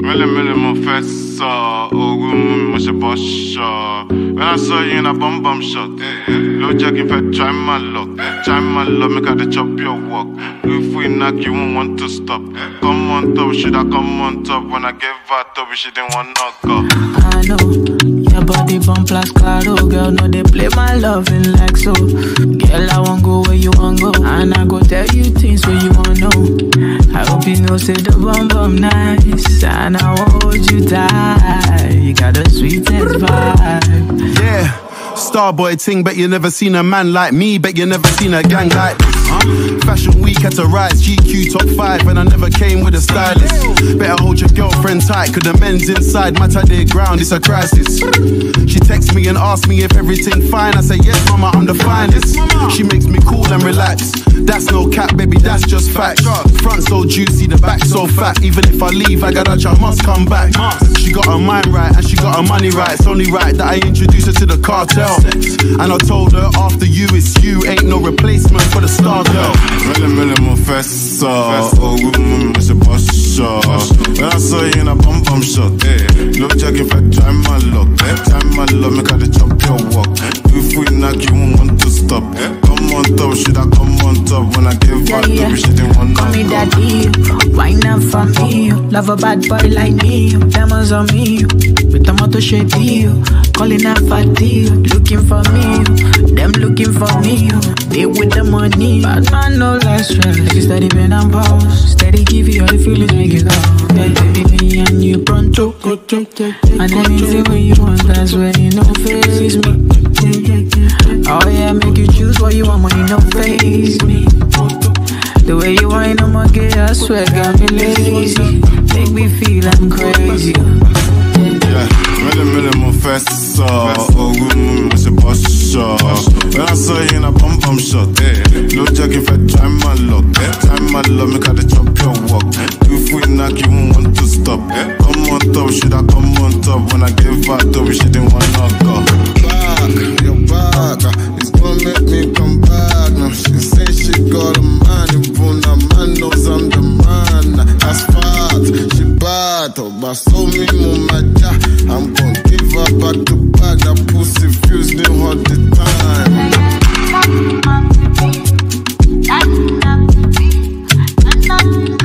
Mille mon fait ça, au goût moi je bosse. When I saw you in a bum shot, low jack in fact try my luck, make her the chop your walk. If we knock you won't want to stop. Come on top, should I come on top? When I gave her top, she didn't want knock up. I know, your body bump like claro, girl, no they play my loving like so. Girl, I won't go where you want go, and I go tell you things where you want know. I hope you know say the bum nice, and I won't hold you tight. You got the sweetest vibe. Yeah, Starboy ting, bet you never seen a man like me, bet you never seen a gang like this. Fashion week had to rise, GQ top 5, and I never came with a stylist. Better hold your girlfriend tight, cause the men's inside, matter their ground, it's a crisis. She texts me and asks me if everything fine, I say yes mama, I'm the finest. She makes me cool and relax, that's no cap baby, that's just fact. Front so juicy, the back so fat, even if I leave, I got I must come back. She got her mind right, and she got her money right, it's only right that I introduce her to the cartel. And I told her after you it's you, ain't no replacement for the star girl. Mille mon fait ça, au goût moi je bosse. When I saw you in a bum shot, low jack in fact try my luck, make her the chop your walk. If we knock you won't want to stop. Come on top, should I come on top? When I give her top, she didn't want to call me daddy, wine up for me. Love a bad boy like me, diamonds on me. With a motor shape you, calling out for deal. Looking for me, them looking for me. They with the money, but man no less stress. You steady been on pause, steady give you all the feelings make you go. Yeah, baby, me and you pronto. And anything when you want, that's when you know face me. Oh yeah, make you choose what you want when you know face me. The way you whine, I'ma get, I swear, got me lazy. Make me feel I'm crazy. Mille mon fait ça, au goût moi je bosse. When I saw you in a bum shot, low jack in fact try my luck, make her the chop your walk. If we knock you won't want to stop. Come on top, should I come on top? When I give her top, she didn't want knock up. Back, you're back, it's gonna make me come back. Now she say she got a man, even a man knows I'm the man. That's fact, she bad, but so me mumaja. I'm gonna give her back to back, that pussy feels new all the time.